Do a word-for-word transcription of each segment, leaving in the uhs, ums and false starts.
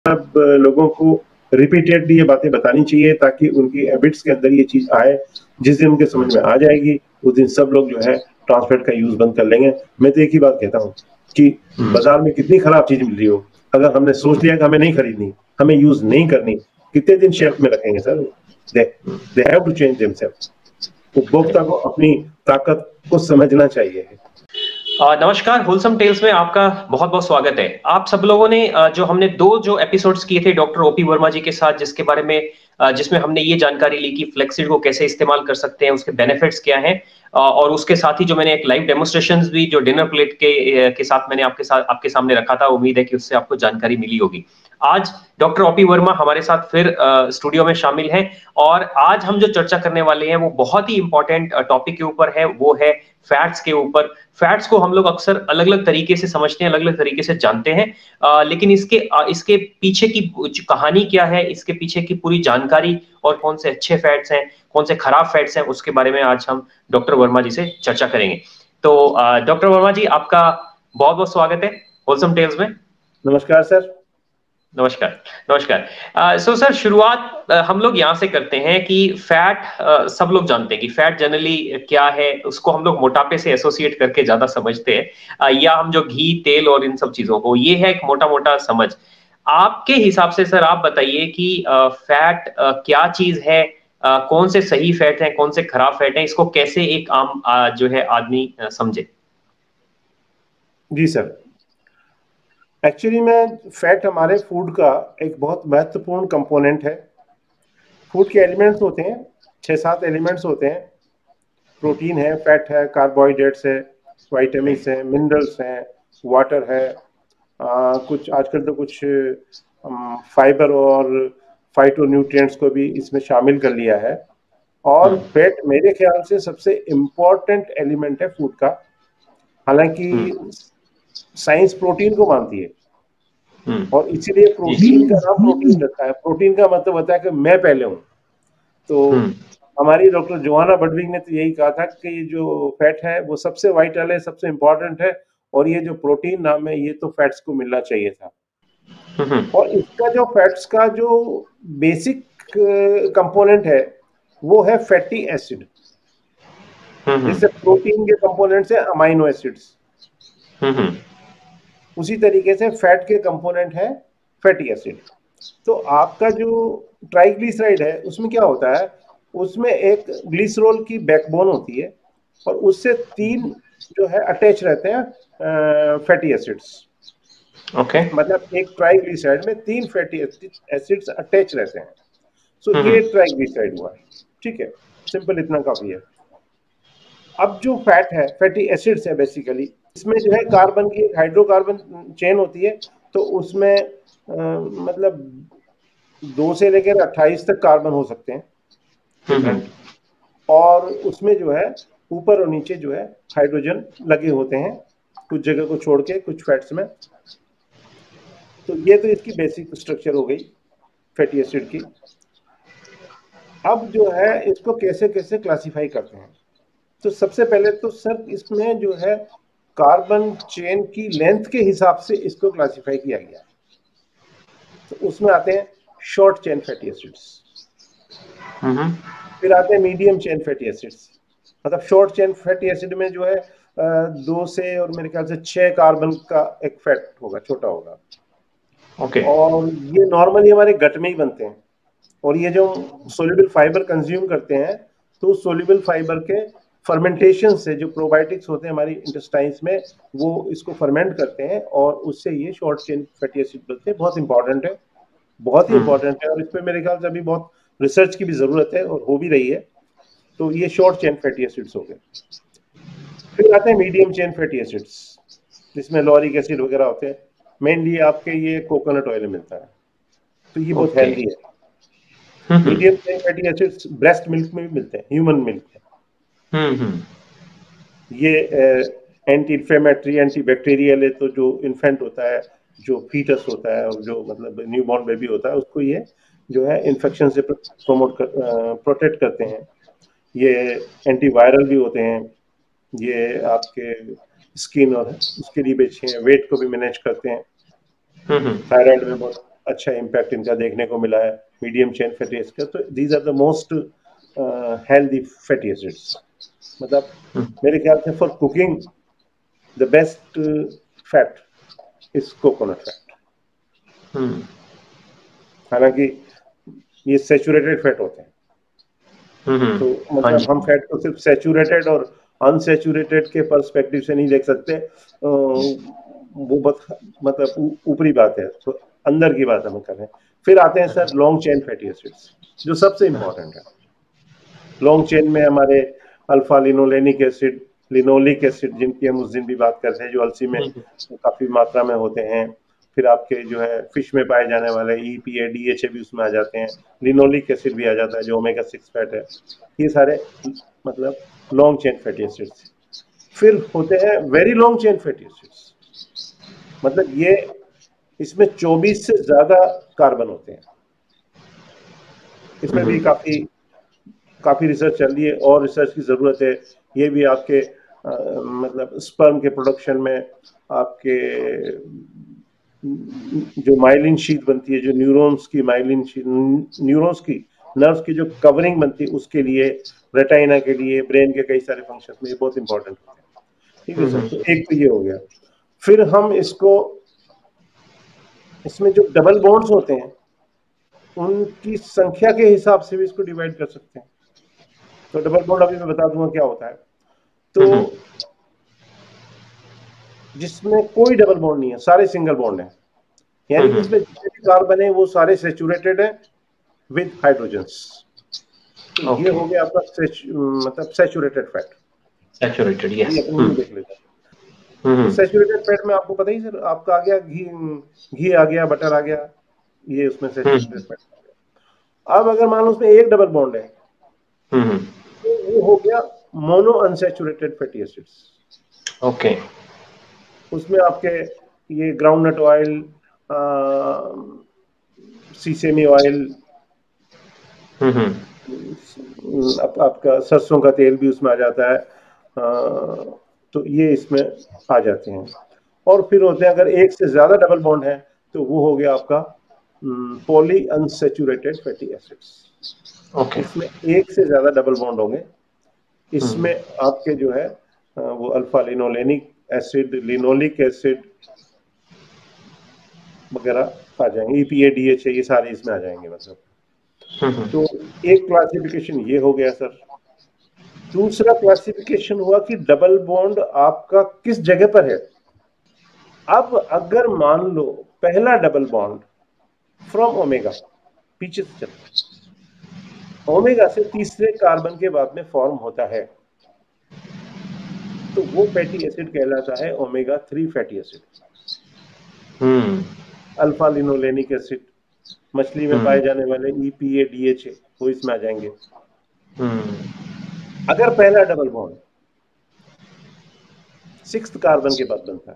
अब लोगों को रिपीटेडली ये बातें बतानी चाहिए ताकि उनकी हैबिट्स के अंदर ये चीज आए। जिस दिन उनके समझ में आ जाएगी उस दिन सब लोग जो है ट्रांसफैट का यूज बंद कर लेंगे। मैं तो एक ही बात कहता हूँ कि बाजार में कितनी खराब चीज मिल रही हो, अगर हमने सोच लिया कि हमें नहीं खरीदनी, हमें यूज नहीं करनी, कितने दिन शेल्फ में रखेंगे sir? They they have to change themselves. उपभोक्ता को अपनी ताकत को समझना चाहिए। आ, नमस्कार, होलसम टेल्स में आपका बहुत बहुत स्वागत है। आप सब लोगों ने आ, जो हमने दो जो एपिसोड्स किए थे डॉक्टर ओपी वर्मा जी के साथ, जिसके बारे में आ, जिसमें हमने ये जानकारी ली कि फ्लेक्सीड को कैसे इस्तेमाल कर सकते हैं, उसके बेनिफिट्स क्या हैं, और उसके साथ ही जो मैंने एक लाइव डेमोन्स्ट्रेशंस भी जो डिनर प्लेट के के साथ मैंने आपके साथ आपके सामने रखा था, उम्मीद है कि उससे आपको जानकारी मिली होगी। आज डॉक्टर ओपी वर्मा हमारे साथ फिर स्टूडियो में शामिल हैं और आज हम जो चर्चा करने वाले हैं वो बहुत ही इंपॉर्टेंट टॉपिक के ऊपर है, वो है फैट्स के ऊपर। फैट्स को हम लोग अक्सर अलग अलग तरीके से समझते हैं, अलग अलग तरीके से जानते हैं, आ, लेकिन इसके आ, इसके पीछे की कहानी क्या है, इसके पीछे की पूरी जानकारी और कौन से अच्छे फैट्स हैं, कौन से खराब फैट्स हैं, उसके बारे में आज हम डॉक्टर वर्मा जी से चर्चा करेंगे। तो डॉक्टर वर्मा जी, आपका बहुत बहुत स्वागत है होलसम टेल्स में। नमस्कार सर। नमस्कार नमस्कार। सो सर, शुरुआत uh, हम लोग यहाँ से करते हैं कि फैट, uh, सब लोग जानते हैं कि फैट जनरली क्या है, उसको हम लोग मोटापे से एसोसिएट करके ज्यादा समझते हैं, uh, या हम जो घी तेल और इन सब चीजों को, ये है एक मोटा मोटा समझ। आपके हिसाब से सर आप बताइए कि फैट uh, uh, क्या चीज है, uh, कौन से सही फैट हैं, कौन से खराब फैट हैं, इसको कैसे एक आम uh, जो है आदमी uh, समझे। जी सर, एक्चुअली में फैट हमारे फूड का एक बहुत महत्वपूर्ण कंपोनेंट है। फूड के एलिमेंट्स होते हैं, छह सात एलिमेंट्स होते हैं। प्रोटीन है, फैट है, कार्बोहाइड्रेट्स है, विटामिन्स हैं, मिनरल्स हैं, वाटर है, आ, कुछ आजकल तो कुछ फाइबर और फाइटोन्यूट्रिएंट्स को भी इसमें शामिल कर लिया है। और फैट मेरे ख्याल से सबसे इम्पोर्टेंट एलिमेंट है फूड का। हालांकि साइंस प्रोटीन को मानती है और इसीलिए प्रोटीन का नाम प्रोटीन रखा है। प्रोटीन का मतलब होता है कि मैं पहले हूं। तो हमारी डॉक्टर जोआना बडविक ने तो यही कहा था कि ये जो फैट है वो सबसे वाइटल है, सबसे इंपॉर्टेंट है, और ये जो प्रोटीन नाम है ये तो फैट्स को मिलना चाहिए था। और इसका जो फैट्स का जो बेसिक कंपोनेंट है वो है फैटी एसिड। जैसे प्रोटीन के कंपोनेंट्स है अमाइनो एसिड्स, उसी तरीके से फैट के कंपोनेंट है फैटी एसिड। तो आपका जो ट्राइग्लिसराइड है उसमें क्या होता है, उसमें एक ग्लिसरॉल की बैकबोन होती है और उससे तीन जो है अटैच रहते हैं फैटी एसिड्स। ओके, मतलब एक ट्राइग्लिसराइड में तीन फैटी एसिड्स अटैच रहते हैं। सो so, ये ट्राइग्लिसराइड हुआ, ठीक है, सिंपल इतना काफी है। अब जो फैट है, फैटी एसिड्स है बेसिकली, इसमें जो है कार्बन की हाइड्रोकार्बन चेन होती है। तो उसमें आ, मतलब दो से लेकर अट्ठाईस तक कार्बन हो सकते हैं डिफरेंट, और उसमें जो है ऊपर और नीचे जो है हाइड्रोजन लगे होते हैं कुछ जगह को छोड़ के, कुछ फैट्स में। तो ये तो इसकी बेसिक स्ट्रक्चर हो गई फैटी एसिड की। अब जो है इसको कैसे कैसे क्लासिफाई करते हैं, तो सबसे पहले तो सर इसमें जो है कार्बन चेन की लेंथ के हिसाब से इसको क्लासिफाई किया गया। तो उसमें आते हैं शॉर्ट चेन फैटी एसिड्स, फिर आते हैं मीडियम चेन फैटी एसिड्स। मतलब शॉर्ट चेन फैटी एसिड में जो है दो से और मेरे ख्याल से छह कार्बन का एक फैट होगा, छोटा होगा। ओके, और ये नॉर्मली हमारे गट में ही बनते हैं। और ये जो सोल्यूबल फाइबर कंज्यूम करते हैं, तो सोल्यूबल फाइबर के फर्मेंटेशन से जो प्रोबायोटिक्स होते हैं हमारी इंटेस्टाइन्स में, वो इसको फर्मेंट करते हैं और उससे ये शॉर्ट चेन फैटी एसिड बनते हैं। बहुत इंपॉर्टेंट है, बहुत ही इंपॉर्टेंट है, और इस पर मेरे ख्याल से अभी बहुत रिसर्च की भी जरूरत है और हो भी रही है। तो ये शॉर्ट चेन फैटी एसिड्स हो गए। फिर आते हैं मीडियम चेन फैटी एसिड्स, जिसमें लॉरिक एसिड वगैरह होते हैं। मेनली आपके ये कोकोनट ऑयल में मिलता है, तो ये बहुत हेल्दी है। Medium chain fatty acids breast milk में भी मिलते हैं, ह्यूमन मिल्क में। ये एंटी इंफ्लेमेटरी, एंटी बैक्टीरियल है। तो जो इन्फेंट होता है, जो फीटस होता है और जो मतलब न्यूबॉर्न बेबी होता है, उसको ये जो है इन्फेक्शन से प्रोमोट कर, प्रोटेक्ट करते हैं। ये एंटीवायरल भी होते हैं। ये आपके स्किन और उसके लिए भी अच्छे हैं, वेट को भी मैनेज करते हैं, थायराइड में बहुत अच्छा इम्पैक्ट इनका देखने को मिला है मीडियम चेन फैटी एसिड का। तो these are the most healthy fatty acids. मतलब मेरे ख्याल से for cooking the best fat is coconut fat. हालांकि ये सैचुरेटेड फैट होते हैं, तो हाँ जी। मतलब हम फैट को सिर्फ सैचुरेटेड और अनसैचुरेटेड के पर्सपेक्टिव से नहीं देख सकते, वो बत, मतलब ऊपरी बात है, तो अंदर की बात हम कर रहे हैं। फिर आते हैं sir long chain fatty acids, जो सबसे इंपॉर्टेंट है। लॉन्ग चेन में हमारे alpha linolenic acid, linoleic acid, जिनकी हम उस दिन भी बात करते हैं, जो अलसी में काफी मात्रा में होते हैं। फिर आपके जो है फिश में पाए जाने वाले E P A D H A भी उसमें आ जाते हैं, लिनोलिक एसिड भी आ जाता है जो ओमेगा सिक्स फैट है। ये सारे मतलब लॉन्ग चेन फैटी एसिड्स। फिर होते हैं very long chain fatty acids, मतलब ये इसमें चौबीस से ज्यादा कार्बन होते हैं। इसमें भी काफी काफी रिसर्च चल रही है और रिसर्च की जरूरत है। ये भी आपके आ, मतलब स्पर्म के प्रोडक्शन में, आपके जो माइलिन शीट बनती है, जो न्यूरॉन्स की माइलिन शीट, न्यूरॉन्स की नर्व्स की जो कवरिंग बनती है, उसके लिए, रेटाइना के लिए, ब्रेन के कई सारे फंक्शंस में ये बहुत इंपॉर्टेंट होते हैं। ठीक है सर, तो एक तो ये हो गया। फिर हम इसको, इसमें जो डबल बॉन्ड्स होते हैं उनकी संख्या के हिसाब से भी इसको डिवाइड कर सकते हैं। तो डबल बॉन्ड अभी मैं बता दूंगा क्या होता है। तो जिसमें कोई डबल बॉन्ड नहीं है, सारे सिंगल बॉन्ड है, यानी कि इसमें जितने भी कार्बन है वो सारे सैचुरेटेड है विद हाइड्रोजन्स। तो okay. ये हो गया आपका मतलब सैचुरेटेड फैट। Saturated, yes. ये अपनी देख लेते हैं। तो सैचुरेटेड फैट में आपको पता ही सर, आपका आ गया घी, घी आ गया, बटर आ गया, ये उसमें सैचुरेटेड फैट। अब अगर मान लो उसमें एक डबल बॉन्ड है, तो वो हो गया mono unsaturated fatty acids. Okay. उसमें आपके ये ग्राउंडनट ऑयल, सीसेमी ऑयल, आप, आपका सरसों का तेल भी उसमें आ जाता है। आ, तो ये इसमें आ जाते हैं। और फिर होते हैं, अगर एक से ज्यादा डबल बॉन्ड है तो वो हो गया आपका poly unsaturated fatty acids. Okay. इसमें एक से ज्यादा डबल बॉन्ड होंगे। इसमें आपके जो है वो alpha linolenic acid, linoleic acid वगैरह आ जाएंगे, E P A D H A, ये सारे इसमें आ जाएंगे मतलब। तो एक क्लासिफिकेशन ये हो गया सर। दूसरा क्लासिफिकेशन हुआ कि डबल बॉन्ड आपका किस जगह पर है। अब अगर मान लो पहला डबल बॉन्ड फ्रॉम ओमेगा, पीछे से चलता, ओमेगा से तीसरे कार्बन के बाद में फॉर्म होता है, तो वो फैटी एसिड कहलाता है omega three fatty acid. Hmm alpha linolenic acid, मछली में पाए जाने वाले E P A D H A, वो इसमें आ जाएंगे। अगर पहला डबल बॉन्ड सिक्स्थ कार्बन के बाद बनता है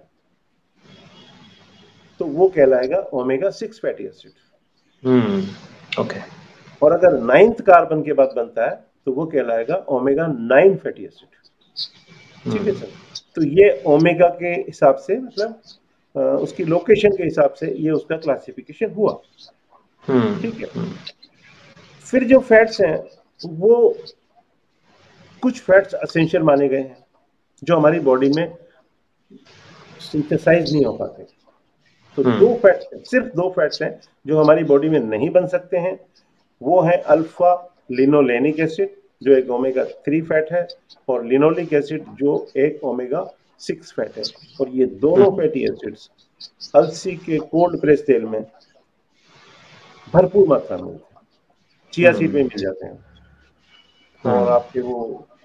तो वो कहलाएगा omega six fatty acid. Okay. और अगर नाइन्थ कार्बन के बाद बनता है तो वो कहलाएगा ओमेगा नाइन फैटी एसिड। ठीक है सर। तो ये ओमेगा के हिसाब से, मतलब उसकी लोकेशन के हिसाब से ये उसका क्लासिफिकेशन हुआ। ठीक है। फिर जो फैट्स हैं वो, कुछ फैट्स एसेंशियल माने गए हैं जो हमारी बॉडी में सिंथेसाइज नहीं हो पाते। तो दो फैट्स, सिर्फ दो फैट्स हैं जो हमारी बॉडी में नहीं बन सकते हैं। वो है अल्फा लिनोलेनिक एसिड जो एक ओमेगा थ्री फैट है, और लिनोलिक एसिड जो एक ओमेगा सिक्स फैट है। और ये दोनों फैटी एसिड्स अलसी के कोल्ड प्रेस तेल में भरपूर मात्रा में मिलते हैं, चिया सीड में मिल जाते हैं, और आपके वो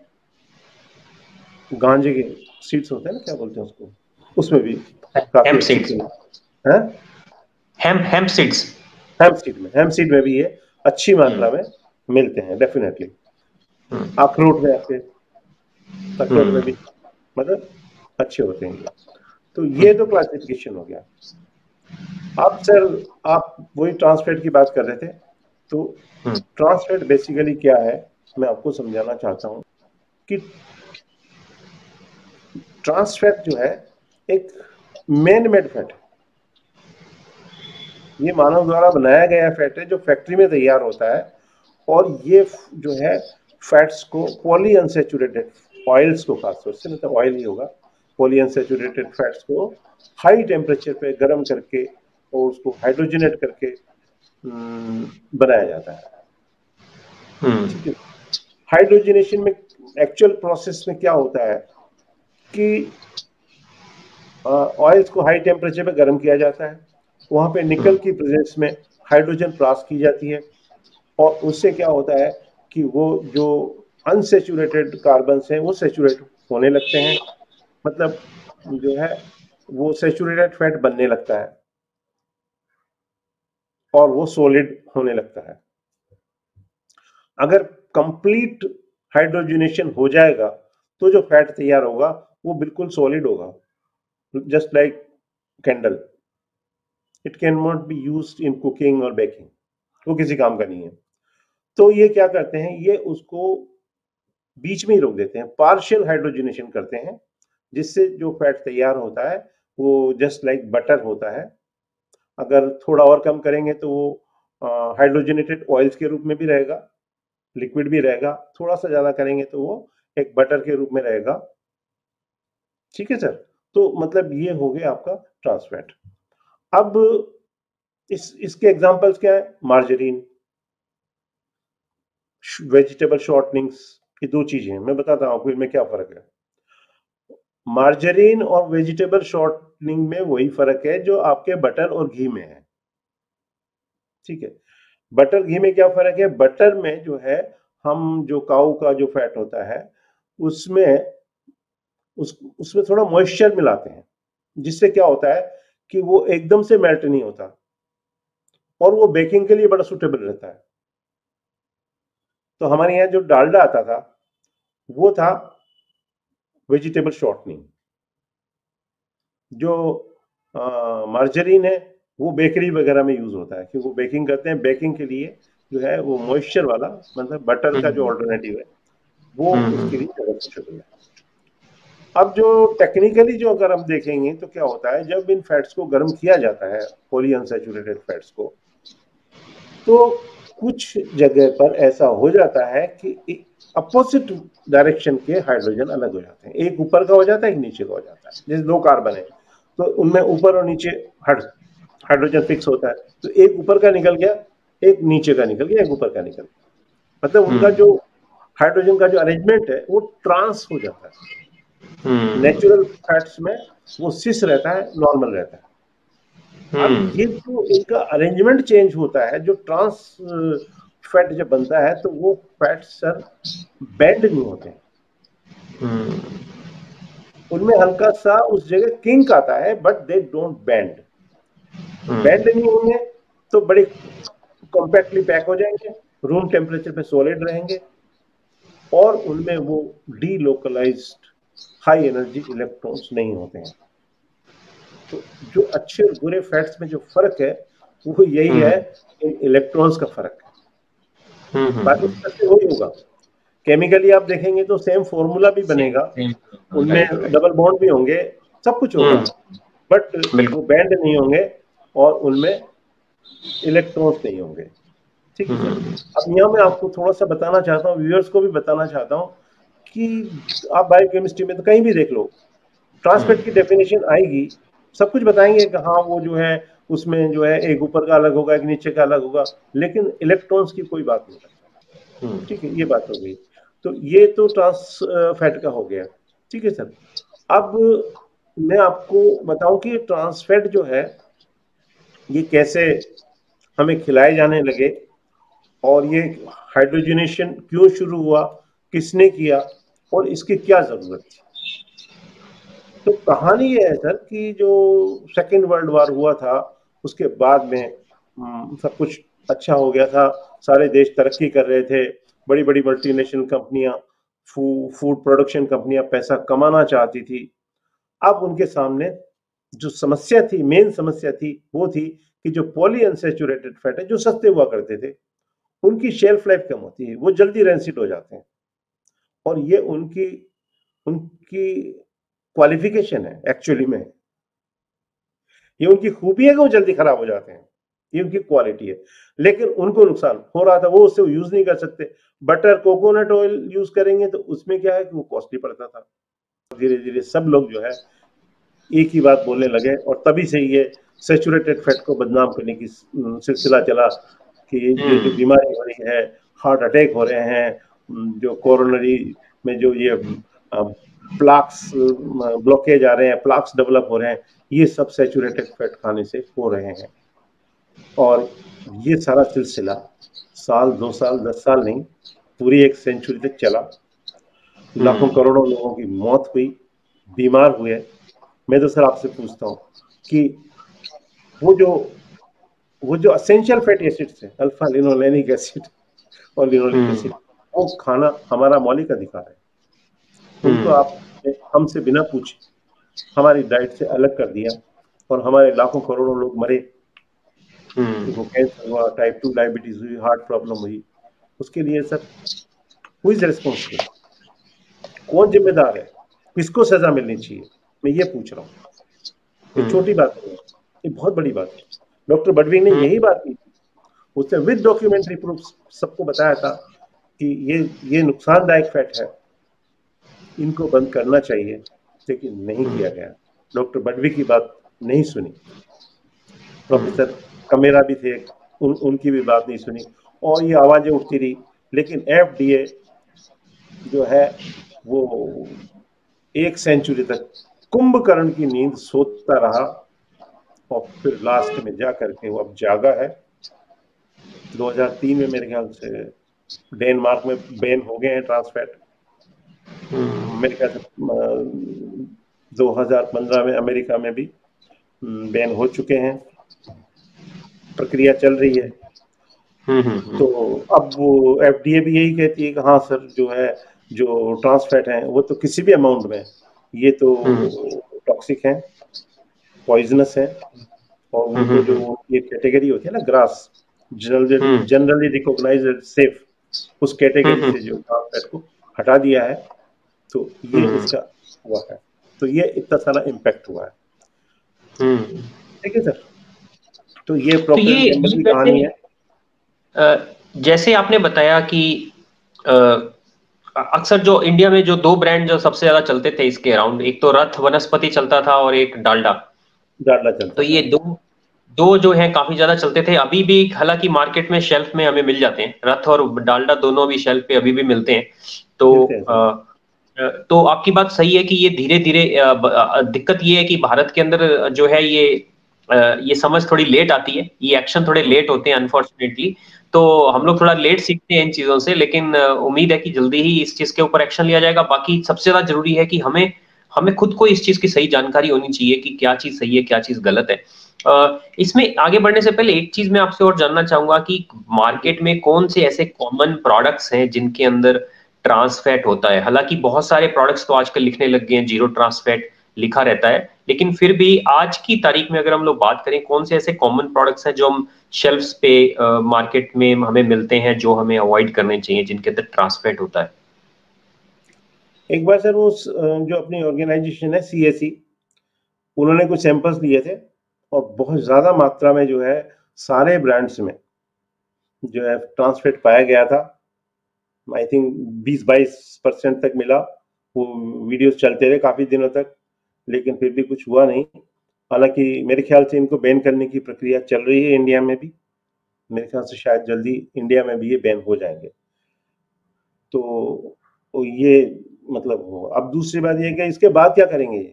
गांजे के सीड्स होते हैं ना, क्या बोलते हैं उसको, उसमें भी काफी अच्छी है। Hemp hemp seeds, hemp seed में, हेम्प सीड में भी ये अच्छी मात्रा में मिलते हैं डेफिनेटली। अखरोट में आपके, अखरोट में भी मतलब अच्छे होते हैं। तो ये तो क्लासिफिकेशन हो गया। अब सर आप वही ट्रांसफैट की बात कर रहे थे, तो ट्रांसफैट बेसिकली क्या है मैं आपको समझाना चाहता हूं कि ट्रांसफैट जो है एक मैन मेड फैट है। ये मानव द्वारा बनाया गया फैट है जो फैक्ट्री में तैयार होता है, और ये जो है फैट्स को पॉली अनसेचुरेटेड ऑयल्स को, खासतौर से मतलब ऑयल ही होगा, पॉली अनसेचुरेटेड फैट्स को हाई टेम्परेचर पे गर्म करके और उसको हाइड्रोजनेट करके बनाया जाता है। ठीक है। हाइड्रोजनेशन में एक्चुअल प्रोसेस में क्या होता है कि ऑयल्स को हाई टेम्परेचर पे गर्म किया जाता है, वहां पे निकल की प्रेजेंस में हाइड्रोजन पास की जाती है, और उससे क्या होता है कि वो जो अनसेचुरेटेड कार्बन हैं वो सेचुरेट होने लगते हैं, मतलब जो है वो सेचुरेटेड फैट बनने लगता है और वो सॉलिड होने लगता है। अगर कंप्लीट हाइड्रोजनेशन हो जाएगा तो जो फैट तैयार होगा वो बिल्कुल सॉलिड होगा, just like candle. It can not be used in cooking और बेकिंग, वो किसी काम का नहीं है। तो ये क्या करते हैं, ये उसको बीच में ही रोक देते हैं, पार्शियल हाइड्रोजनेशन करते हैं, जिससे जो फैट तैयार होता है वो जस्ट लाइक बटर होता है। अगर थोड़ा और कम करेंगे तो वो हाइड्रोजनेटेड ऑयल्स के रूप में भी रहेगा, लिक्विड भी रहेगा, थोड़ा सा ज्यादा करेंगे तो वो एक बटर के रूप में रहेगा। ठीक है सर। तो मतलब ये हो गया आपका ट्रांस फैट। अब इस इसके एग्जांपल्स क्या है, मार्जरीन, वेजिटेबल शॉर्टनिंग्स, ये दो चीजें हैं, मैं बताता हूं आपको इनमें क्या फर्क है। मार्जरीन और वेजिटेबल शॉर्टनिंग में वही फर्क है जो आपके बटर और घी में है। ठीक है। बटर घी में क्या फर्क है, बटर में जो है हम जो काऊ का जो फैट होता है उसमें उस उसमें थोड़ा मॉइस्चर मिलाते हैं, जिससे क्या होता है कि वो एकदम से मेल्ट नहीं होता और वो बेकिंग के लिए बड़ा सुटेबल रहता है। तो हमारे यहाँ जो डालडा आता था वो था वेजिटेबल शॉर्टनिंग। जो मार्जरीन है वो बेकरी वगैरह में यूज होता है, क्योंकि वो बेकिंग करते हैं, बेकिंग के लिए जो है वो मॉइस्चर वाला, मतलब बटर का जो ऑल्टरनेटिव है वो उसके लिए ज्यादा सुटेबल है। अब जो टेक्निकली जो अगर हम देखेंगे तो क्या होता है, जब इन फैट्स को गर्म किया जाता है, पॉली अनसैचुरेटेड फैट्स को, तो कुछ जगह पर ऐसा हो जाता है कि अपोजिट डायरेक्शन के हाइड्रोजन अलग हो जाते हैं, एक ऊपर का हो जाता है एक नीचे का हो जाता है। जैसे दो कार्बन है तो उनमें ऊपर और नीचे हाइड्रोजन फिक्स होता है, तो एक ऊपर का निकल गया, एक नीचे का निकल गया, एक ऊपर का निकल गया, मतलब उनका जो हाइड्रोजन का जो अरेंजमेंट है वो ट्रांस हो जाता है। नेचुरल फैट्स में वो सिस रहता है, नॉर्मल रहता है। अब ये जो इनका अरेंजमेंट चेंज होता है, जो ट्रांस फैट जब बनता है तो वो फैट सर बेंड नहीं होते, उनमें हल्का सा उस जगह किंक आता है, but they don't bend. Bend नहीं होंगे तो बड़े कॉम्पैक्टली पैक हो जाएंगे, रूम टेम्परेचर पे सॉलिड रहेंगे, और उनमें वो डीलोकलाइज्ड हाई एनर्जी इलेक्ट्रॉन्स नहीं होते हैं। तो जो अच्छे और बुरे फैट्स में जो फर्क है वो यही है, इन इलेक्ट्रॉन्स का फर्क है। बाकी सबसे वही होगा, केमिकली आप देखेंगे तो सेम फॉर्मूला भी बनेगा, उनमें डबल बॉन्ड भी होंगे, सब कुछ होगा, बट वो बैंड नहीं होंगे और उनमें इलेक्ट्रॉन्स नहीं होंगे। ठीक है सर। अब यहाँ मैं आपको थोड़ा सा बताना चाहता हूँ, व्यूअर्स को भी बताना चाहता हूँ कि आप बायोकेमिस्ट्री में तो कहीं भी देख लो, ट्रांसफैट की डेफिनेशन आएगी, सब कुछ बताएंगे कि हाँ वो जो है उसमें जो है एक ऊपर का अलग होगा, एक नीचे का अलग होगा, लेकिन इलेक्ट्रॉन्स की कोई बात नहीं करता। ठीक है, ये बात हो गई। तो ये तो ट्रांस फैट का हो गया। ठीक है सर। अब मैं आपको बताऊं कि ट्रांसफैट जो है ये कैसे हमें खिलाए जाने लगे, और ये हाइड्रोजनेशन क्यों शुरू हुआ, किसने किया, और इसकी क्या जरूरत थी। तो कहानी ये है सर कि जो सेकेंड वर्ल्ड वॉर हुआ था उसके बाद में सब कुछ अच्छा हो गया था, सारे देश तरक्की कर रहे थे, बड़ी बड़ी मल्टीनेशनल कंपनियां, फू, फूड प्रोडक्शन कंपनियां पैसा कमाना चाहती थी। अब उनके सामने जो समस्या थी, मेन समस्या थी, वो थी कि जो पॉली अनसैचुरेटेड फैट है जो सस्ते हुआ करते थे उनकी शेल्फ लाइफ कम होती है, वो जल्दी रेंसिड हो जाते हैं, और ये उनकी उनकी क्वालिफिकेशन है, एक्चुअली में ये उनकी खूबी है कि वो जल्दी खराब हो जाते हैं। ये उनकी क्वालिटी है, लेकिन उनको नुकसान हो रहा था, वो उससे यूज नहीं कर सकते। बटर कोकोनट ऑयल यूज करेंगे तो उसमें क्या है कि वो कॉस्टली पड़ता था। धीरे धीरे सब लोग जो है एक ही बात बोलने लगे और तभी से ये सैचुरेटेड फैट को बदनाम करने की सिलसिला चला कि ये जो बीमारी हो रही है, हार्ट अटैक हो रहे हैं, जो कोरोनरी में जो ये प्लाक्स ब्लॉकेज आ रहे हैं, प्लाक्स डेवलप हो रहे हैं, ये सब सैचुरेटेड फैट खाने से हो रहे हैं। और ये सारा सिलसिला साल दो साल दस साल नहीं, पूरी एक सेंचुरी तक चला। लाखों करोड़ों लोगों की मौत हुई, बीमार हुए। मैं तो सर आपसे पूछता हूँ कि वो जो वो जो असेंशियल फैटी एसिड्स है, अल्फा लिनोलेनिक एसिड और लिनोलिक एसिड, वो खाना हमारा मौलिक अधिकार है। उनको आपने हमसे बिना पूछे हमारी डाइट से अलग कर दिया और हमारे लाखों करोड़ों लोग मरे। उनको कैंसर हुआ, टाइप टू डायबिटीज हुई, हार्ट प्रॉब्लम हुई। उसके लिए सर हु इज रिस्पॉन्सिबल? कौन जिम्मेदार है? किसको सजा मिलनी चाहिए? मैं ये पूछ रहा हूँ। ये छोटी बात नहीं है, ये बहुत बड़ी बात है। डॉक्टर बडवी ने यही बात की, उसने विद डॉक्यूमेंट्री प्रूफ सबको बताया था कि ये ये नुकसानदायक फैट है, इनको बंद करना चाहिए, लेकिन नहीं किया गया। डॉक्टर बडवी की बात नहीं सुनी। प्रोफेसर कमेरा भी थे, उन, उनकी भी बात नहीं सुनी और ये आवाजें उठती रही। लेकिन एफडीए जो है वो एक सेंचुरी तक कुंभकर्ण की नींद सोता रहा और फिर लास्ट में जा करके वो अब जागा है। दो हज़ार तीन में मेरे ख्याल से डेनमार्क में बैन हो गए हैं ट्रांसफैट। मेरे ख्याल से दो हज़ार पंद्रह में अमेरिका में भी बैन हो चुके हैं, प्रक्रिया चल रही है। तो अब वो एफडीए भी यही कहती है कि हाँ सर, जो है जो ट्रांसफैट है वो तो किसी भी अमाउंट में, ये तो टॉक्सिक है, पॉइजनस है, और उनको जो ये कैटेगरी होती है ना GRAS, generally generally recognized safe, उस कैटेगरी से जो ट्रांसफैट को हटा दिया है। तो ये इसका हुआ है, तो ये इतना सारा इम्पैक्ट हुआ है। ठीक है सर, तो ये प्रोफेसर कैम्पबेल की कहानी है। जैसे आपने बताया कि अक्सर जो इंडिया में जो दो ब्रांड जो सबसे ज्यादा चलते थे इसके अराउंड, एक तो रथ वनस्पति चलता था और एक डालडा डालडा चलता तो ये दो दो जो हैं काफी ज्यादा चलते थे। अभी भी हालांकि मार्केट में शेल्फ में हमें मिल जाते हैं, रथ और डालडा दोनों भी शेल्फ पे अभी भी मिलते हैं। तो आ, तो आपकी बात सही है कि ये धीरे धीरे, दिक्कत ये है कि भारत के अंदर जो है ये ये समझ थोड़ी लेट आती है, ये एक्शन थोड़े लेट होते हैं अनफॉर्चुनेटली। तो हम लोग थोड़ा लेट सीखते हैं इन चीजों से, लेकिन उम्मीद है कि जल्दी ही इस चीज के ऊपर एक्शन लिया जाएगा। बाकी सबसे ज्यादा जरूरी है कि हमें हमें खुद को इस चीज की सही जानकारी होनी चाहिए कि क्या चीज सही है, क्या चीज गलत है। इसमें आगे बढ़ने से पहले एक चीज मैं आपसे और जानना चाहूंगा कि मार्केट में कौन से ऐसे कॉमन प्रोडक्ट्स हैं जिनके अंदर ट्रांस फैट होता है। हालांकि बहुत सारे प्रोडक्ट्स तो आजकल लिखने लग गए हैं जीरो ट्रांस फैट लिखा रहता है, लेकिन फिर भी आज की तारीख में अगर हम लोग बात करें, कौन से ऐसे कॉमन प्रोडक्ट्स हैं जो हम शेल्फ्स पे मार्केट में हमें मिलते हैं, जो हमें अवॉइड करने चाहिए, जिनके अंदर ट्रांस फैट होता है? एक बार सर वो जो अपनी ऑर्गेनाइजेशन है सीएसई, उन्होंने कुछ सैंपल्स लिए थे और बहुत ज्यादा मात्रा में जो है सारे ब्रांड्स में जो है ट्रांसफैट पाया गया था। आई थिंक बीस बाईस परसेंट तक मिला। वो वीडियोस चलते रहे काफी दिनों तक, लेकिन फिर भी कुछ हुआ नहीं। हालांकि मेरे ख्याल से इनको बैन करने की प्रक्रिया चल रही है इंडिया में भी। मेरे ख्याल से शायद जल्दी इंडिया में भी ये बैन हो जाएंगे। तो, तो ये मतलब हो। अब दूसरी बात ये कि इसके बाद क्या करेंगे ये,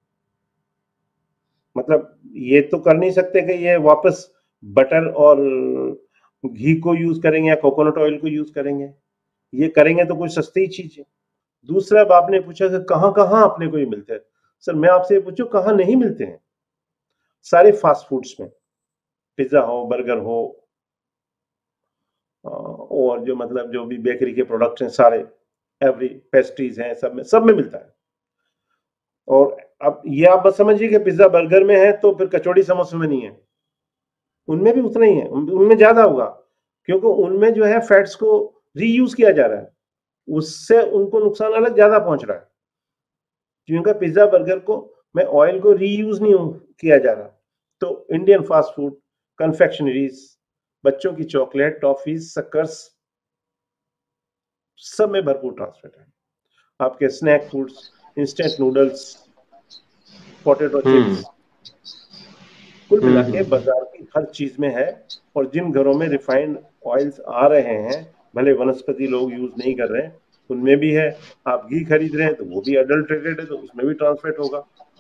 मतलब ये तो कर नहीं सकते कि ये वापस बटर और घी को यूज करेंगे या कोकोनट ऑयल को यूज करेंगे। ये करेंगे तो कोई सस्ती चीज है। दूसरा, आपने पूछा कि कहां कहां अपने को ये मिलते हैं। सर मैं आपसे पूछूं, कहां नहीं मिलते हैं? सारे फास्ट फूड्स में, पिज्जा हो, बर्गर हो, और जो मतलब जो भी बेकरी के प्रोडक्ट्स हैं सारे, एवरी पेस्ट्रीज हैं, सब में सब में मिलता है। और अब ये आप बस समझिए कि पिज्जा बर्गर में है तो फिर कचौड़ी समोसे में नहीं है। उनमें भी उतना ही है, उनमें ज्यादा होगा, क्योंकि उनमें जो है फैट्स को रीयूज किया जा रहा है, उससे उनको नुकसान अलग ज्यादा पहुंच रहा है। क्योंकि पिज्जा बर्गर को मैं ऑयल को रीयूज नहीं किया जा रहा। तो इंडियन फास्ट फूड कन्फेक्शनरीज, बच्चों की चॉकलेट, टॉफीज, सक्कर्स, सब में भरपूर ट्रांसफैट है। आपके snack foods, instant noodles, potato chips, कुल मिला के बाजार की हर चीज में है। और जिन घरों में रिफाइंड ऑयल्स आ रहे हैं, भले वनस्पति लोग यूज नहीं कर रहे हैं, उनमें भी है। आप घी खरीद रहे हैं तो वो भी अडल्ट्रेटेड है, तो उसमें भी ट्रांसफैट होगा।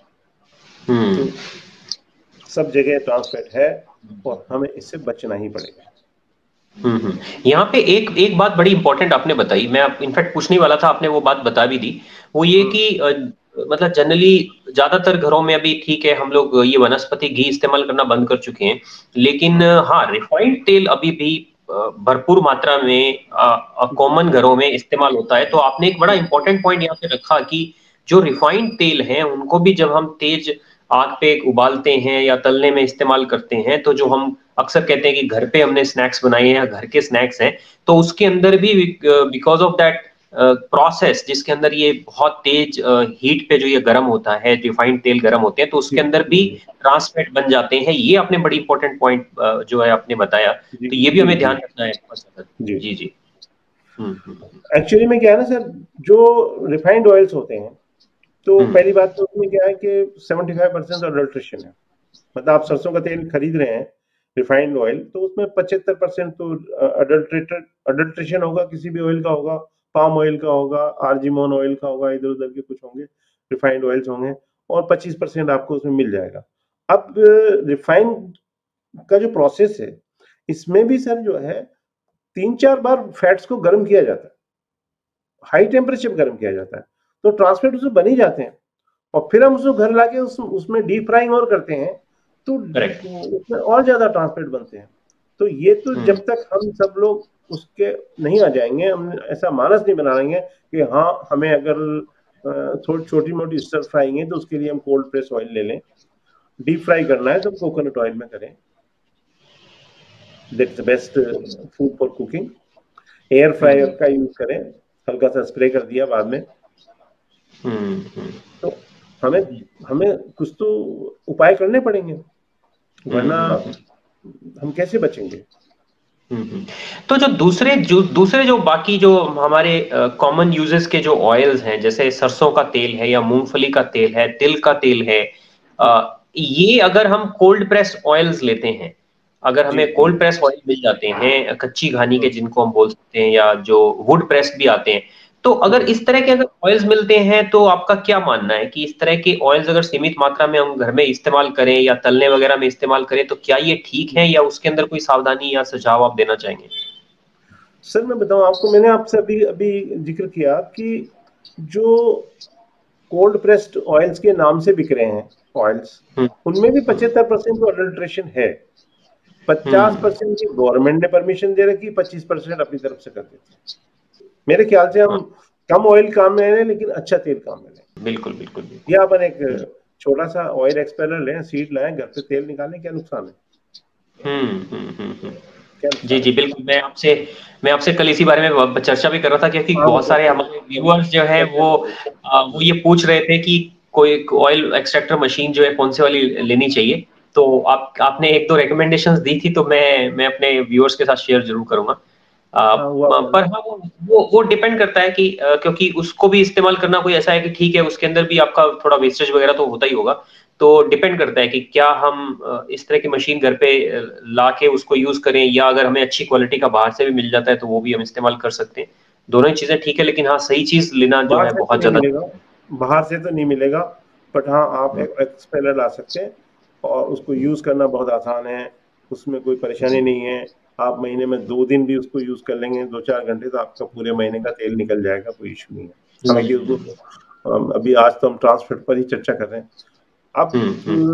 तो सब जगह ट्रांसफैट है और हमें इससे बचना ही पड़ेगा। हम्म हम्म। यहाँ पे एक एक बात बड़ी इंपॉर्टेंट आपने बताई, मैं इनफैक्ट पूछने वाला था, आपने वो बात बता भी दी। वो ये कि अ, मतलब जनरली ज्यादातर घरों में अभी ठीक है, हम लोग ये वनस्पति घी इस्तेमाल करना बंद कर चुके हैं, लेकिन हाँ, रिफाइंड तेल अभी भी अ, भरपूर मात्रा में कॉमन घरों में इस्तेमाल होता है। तो आपने एक बड़ा इंपॉर्टेंट पॉइंट यहाँ पे रखा कि जो रिफाइंड तेल है उनको भी जब हम तेज आग पे उबालते हैं या तलने में इस्तेमाल करते हैं, तो जो हम अक्सर कहते हैं कि घर पे हमने स्नैक्स बनाए हैं या घर के स्नैक्स हैं, तो उसके अंदर भी बिकॉज ऑफ दैट प्रोसेस, जिसके अंदर ये बहुत तेज हीट पे जो ये गर्म होता है, रिफाइंड तेल गर्म होते हैं, तो उसके अंदर भी ट्रांसफैट बन जाते हैं। ये आपने बड़ी इंपॉर्टेंट पॉइंट जो है आपने बताया, तो ये भी जी हमें जी ध्यान रखना है बहुत ज्यादा। जी जी जी। हम्म हम्म एक्चुअली में क्या है ना सर, जो रिफाइंड ऑयल्स होते हैं, तो हम्म पहली बात तो उसमें क्या है कि पचहत्तर परसेंट अडल्ट्रेशन है। मतलब आप सरसों का तेल खरीद रहे हैं, रिफाइंड ऑयल, तो उसमें पचहत्तर परसेंट तो अडल्ट्रेटेड अडल्ट्रेशन होगा, किसी भी ऑयल का होगा, पाम ऑयल का होगा, आर्जिमोन ऑयल का होगा, इधर उधर के कुछ होंगे, रिफाइंड ऑयल्स होंगे, और पच्चीस परसेंट आपको उसमें मिल जाएगा। अब रिफाइंड का जो प्रोसेस है, इसमें भी सर जो है तीन चार बार फैट्स को गर्म किया जाता है, हाई टेम्परेचर गर्म किया जाता है, तो ट्रांसफैट उसमें बन ही जाते हैं। और फिर हम उसको घर लाके उस, उसमें डीप फ्राइंग और करते हैं, तो करेक्ट। उसमें और ज्यादा ट्रांसपेरेंट बनते हैं। तो ये तो हम्म जब तक हम सब लोग उसके नहीं आ जाएंगे, हम ऐसा मानस नहीं बना लेंगे कि हाँ, हमें अगर थोड़ी छोटी मोटी स्टर फ्राइंग है तो उसके लिए हम कोल्ड प्रेस ऑयल ले लें, डीप फ्राई करना है तो कोकोनट ऑयल में करें, that's the best food for cooking. Air fryer hmm का यूज करें, हल्का सा स्प्रे कर दिया बाद में। हम्म हम्म तो हमें हमें कुछ तो उपाय करने पड़ेंगे, हम्म वरना हम्म हम्म हम कैसे बचेंगे। हम्म, हम्म। तो जो दूसरे जो दूसरे जो बाकी जो हमारे कॉमन यूजेस के जो ऑयल्स हैं, जैसे सरसों का तेल है या मूंगफली का तेल है, तिल का तेल है, अ, ये अगर हम कोल्ड प्रेस ऑयल्स लेते हैं, अगर जी हमें जी। कोल्ड प्रेस ऑयल मिल जाते हैं कच्ची घानी के, हम्म, जिनको हम बोल सकते हैं, या जो वुड प्रेस भी आते हैं, तो अगर हम्म। इस तरह के अगर ऑयल्स मिलते हैं, तो आपका क्या मानना है कि इस तरह के ऑयल्स अगर सीमित मात्रा में हम घर में इस्तेमाल करें या तलने वगैरह में इस्तेमाल करें, तो क्या ये ठीक है, या उसके अंदर कोई सावधानी या सुझाव आप देना चाहेंगे? सर मैं बताऊं आपको, मैंने आपसे अभी अभी जिक्र किया कि जो कोल्ड प्रेस्ड ऑयल्स के नाम से बिक रहे हैं ऑयल्स, हम्म उनमें भी हम्म पचहत्तर परसेंट तो अडल्ट्रेशन है। पचास हम्म, परसेंट की गवर्नमेंट ने परमिशन दे रखी, पच्चीस परसेंट अपनी तरफ से कर देते हैं। मेरे ख्याल से हाँ, हम कम ऑयल काम में लें, लेकिन अच्छा तेल काम में लें। बिल्कुल बिल्कुल बिल्कुल। या अपन एक हम्म छोटा सा ऑयल एक्सपेलर लें, सीड लाएं, घर पे तेल निकालें, क्या नुकसान है? हम्म हम्म हम्म हम्म। क्या जी नुकसान जी है? बिल्कुल, मैं आपसे मैं आपसे कल इसी बारे में ब- चर्चा भी कर रहा था, क्योंकि हाँ बहुत सारे बताइए हमारे व्यूअर्स जो हैं बताइए वो बताइए। आ, वो ये पूछ रहे थे कि कोई ऑयल एक्सट्रैक्टर मशीन जो है कौन से वाली लेनी चाहिए। तो आप आपने एक दो रिकमेंडेशंस दी थी, तो मैं मैं अपने व्यूअर्स के साथ शेयर जरूर करूंगा। आ, हाँ हुआ पर हाँ, वो वो वो डिपेंड करता है कि अ, क्योंकि उसको भी इस्तेमाल करना कोई ऐसा है कि ठीक है, उसके अंदर भी आपका थोड़ा वेस्टेज वगैरह तो होता ही होगा। तो डिपेंड करता है कि क्या हम अ, इस तरह की मशीन घर पे अ, ला के उसको यूज करें, या अगर हमें अच्छी क्वालिटी का बाहर से भी मिल जाता है तो वो भी हम इस्तेमाल कर सकते हैं। दोनों ही चीजें ठीक है, लेकिन हाँ, सही चीज लेना जो बाहर है से तो बहुत नहीं ज्यादा। मिलेगा, बाहर से तो नहीं मिलेगा। बट हाँ, आप हम्म, एक एक्सपेलर ला सकते हैं, और उसको यूज करना बहुत आसान है, उसमें कोई परेशानी नहीं है। आप महीने में दो दिन भी उसको यूज कर लेंगे, दो चार घंटे, तो आपका पूरे महीने का तेल निकल जाएगा, कोई इशू नहीं है। हालांकि उसको हम्म अम, अभी आज तो हम ट्रांसफर पर ही चर्चा कर रहे हैं। अब हम्म हम्म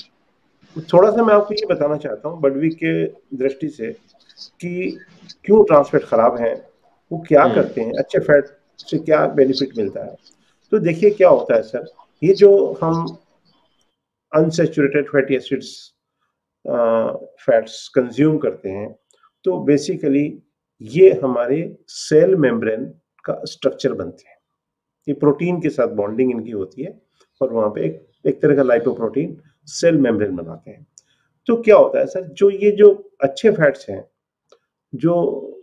अ, थोड़ा सा मैं आपको ये बताना चाहता हूँ बडवीक के दृष्टि से कि क्यों ट्रांसफैट खराब है, वो क्या हम्म करते हैं, अच्छे फैट से क्या बेनिफिट मिलता है। तो देखिए क्या होता है सर, ये जो हम unsaturated fatty acids fats consume करते हैं, तो बेसिकली ये हमारे सेल मेम्ब्रेन का स्ट्रक्चर बनते हैं। ये प्रोटीन के साथ बॉन्डिंग इनकी होती है, और वहां पे एक, एक तरह का लाइपोप्रोटीन सेल मेम्ब्रेन बनाते हैं। तो क्या होता है सर, जो ये जो अच्छे फैट्स हैं, जो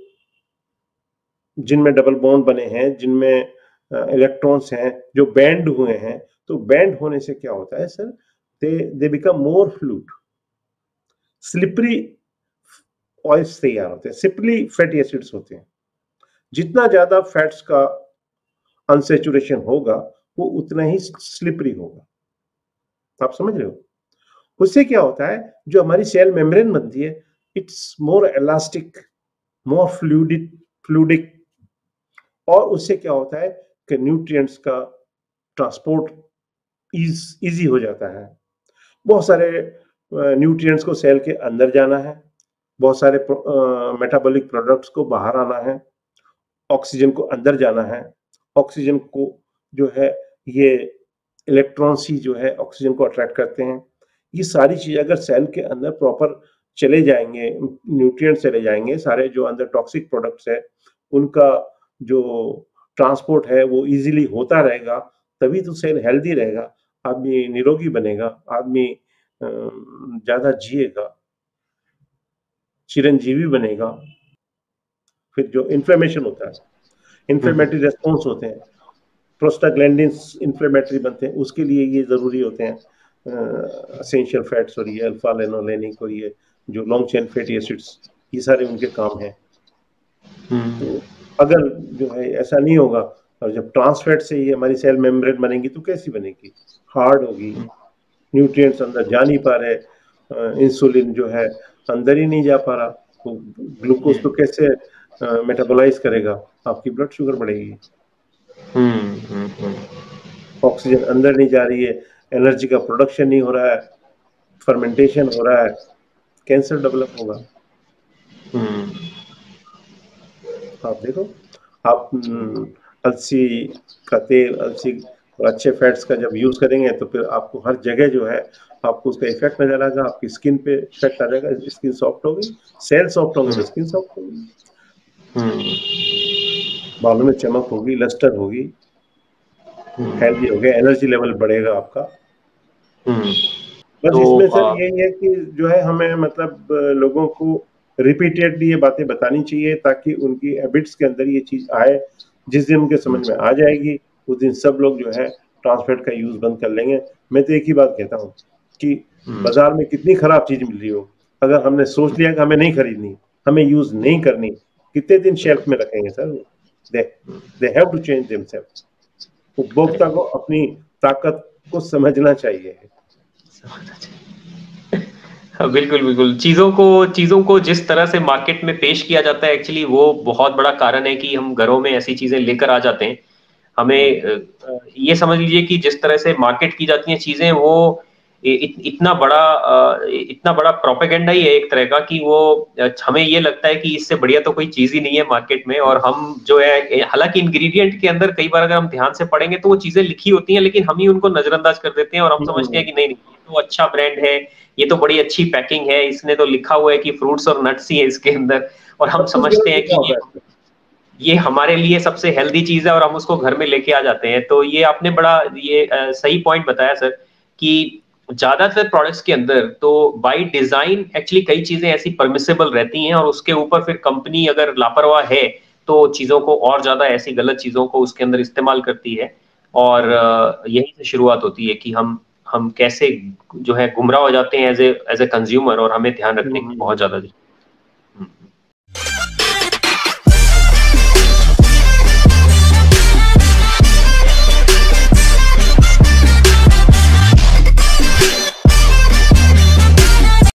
जिनमें डबल बॉन्ड बने हैं, जिनमें इलेक्ट्रॉन्स हैं, जो बैंड हुए हैं, तो बैंड होने से क्या होता है sir, they they become more fluid, slippery oils तैयार होते हैं, स्लिपरी फैटी एसिड्स होते हैं। जितना ज्यादा फैट्स का अनसेचुरेशन होगा वो उतना ही स्लिपरी होगा। आप समझ रहे हो? उससे क्या होता है, जो हमारी सेल मेम्ब्रेन बनती है, it's more elastic, more fluidic fluidic और उससे क्या होता है कि न्यूट्रिएंट्स का ट्रांसपोर्ट इज इजी हो जाता है। बहुत सारे न्यूट्रिएंट्स को सेल के अंदर जाना है, बहुत सारे मेटाबॉलिक प्रोडक्ट्स को बाहर आना है, ऑक्सीजन को अंदर जाना है, ऑक्सीजन को जो है ये इलेक्ट्रॉन्स ही जो है ऑक्सीजन को अट्रैक्ट करते हैं। ये सारी चीजें अगर सेल के अंदर प्रॉपर चले जाएंगे, न्यूट्रिएंट्स चले जाएंगे, सारे जो अंदर टॉक्सिक प्रोडक्ट्स है उनका जो ट्रांसपोर्ट है वो इजीली होता रहेगा, तभी तो सेल हेल्दी रहेगा, आदमी निरोगी बनेगा, आदमी ज्यादा जिएगा, चिरंजीवी बनेगा। फिर जो इन्फ्लेमेशन होता है, इन्फ्लेमेटरी रेस्पॉन्स होते हैं, प्रोस्टाग्लैंडिन्स इन्फ्लेमेटरी बनते हैं, उसके लिए ये जरूरी होते हैं एसेंशियल फैट्स और ये अल्फा लिनोलेनिक और ये जो लॉन्ग चेन फैटी एसिड्स, ये सारे उनके काम हैं। तो अगर जो है ऐसा नहीं होगा, और जब ट्रांस फैट से ही हमारी सेल मेम्ब्रेन बनेगी तो कैसी बनेगी? हार्ड होगी, न्यूट्रिएंट्स अंदर जा नहीं पा रहे, इंसुलिन जो है अंदर ही नहीं जा पा रहा, तो ग्लूकोज तो कैसे मेटाबोलाइज करेगा? आपकी ब्लड शुगर बढ़ेगी, ऑक्सीजन अंदर नहीं जा रही है, एनर्जी का प्रोडक्शन नहीं हो रहा है, फर्मेंटेशन हो रहा है, कैंसर डेवलप होगा। आप देखो, आप अलसी का तेल, अलसी अच्छे फैट्स का जब यूज करेंगे तो फिर आपको हर जगह जो है आपको उसका इफेक्ट नजर आएगा, आपकी स्किन पे इफेक्ट आ जाएगा, स्किन सॉफ्ट होगी, सेल सॉफ्ट होंगे तो स्किन सॉफ्ट होगी, बालों में चमक होगी, लस्टर होगी, हेल्दी हो गया, एनर्जी लेवल बढ़ेगा आपका। बस तो, इसमें सर यही है कि जो है हमें मतलब लोगों को रिपीटेडली ये बातें बतानी चाहिए ताकि उनकी हैबिट्स के अंदर ये चीज आए। जिस दिन उनके समझ में आ जाएगी उस दिन सब लोग जो है ट्रांसफैट का यूज बंद कर लेंगे। मैं तो एक ही बात कहता हूँ कि बाजार में कितनी खराब चीज मिल रही हो, अगर हमने सोच लिया कि हमें नहीं खरीदनी, हमें यूज नहीं करनी, कितने दिन शेल्फ में रखेंगे sir? They they have to change themselves. उपभोक्ता को अपनी ताकत को समझना चाहिए। बिल्कुल बिल्कुल, चीजों को चीजों को जिस तरह से मार्केट में पेश किया जाता है, एक्चुअली वो बहुत बड़ा कारण है कि हम घरों में ऐसी चीजें लेकर आ जाते हैं। हमें ये समझ लीजिए कि जिस तरह से मार्केट की जाती हैं चीजें, वो इत, इतना बड़ा इतना बड़ा प्रोपेगेंडा ही है एक तरह का कि वो हमें ये लगता है कि इससे बढ़िया तो कोई चीज ही नहीं है मार्केट में। और हम जो है, हालांकि इंग्रेडिएंट के अंदर कई बार अगर हम ध्यान से पढ़ेंगे तो वो चीजें लिखी होती हैं, लेकिन हम ही उनको नजरअंदाज कर देते हैं और हम समझते हैं कि नहीं नहीं ये तो अच्छा ब्रांड है, ये तो बड़ी अच्छी पैकिंग है, इसने तो लिखा हुआ है कि फ्रूट्स और नट्स ही है इसके अंदर, और हम समझते हैं कि ये ये हमारे लिए सबसे हेल्दी चीज है और हम उसको घर में लेके आ जाते हैं। तो ये आपने बड़ा ये आ, सही पॉइंट बताया सर कि ज्यादातर प्रोडक्ट्स के अंदर तो बाय डिजाइन एक्चुअली कई चीजें ऐसी परमिसेबल रहती हैं, और उसके ऊपर फिर कंपनी अगर लापरवाह है तो चीजों को और ज्यादा ऐसी गलत चीजों को उसके अंदर इस्तेमाल करती है। और यही से शुरुआत होती है कि हम हम कैसे जो है गुमराह हो जाते हैं as a as a consumer, और हमें ध्यान रखने की बहुत ज्यादा